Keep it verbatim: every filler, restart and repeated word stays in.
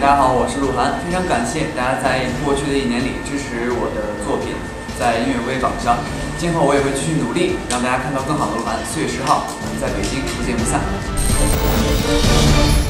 大家好，我是鹿晗，非常感谢大家在过去的一年里支持我的作品，在音乐微榜上。今后我也会继续努力，让大家看到更好的鹿晗。四月十号，我们在北京不见不散。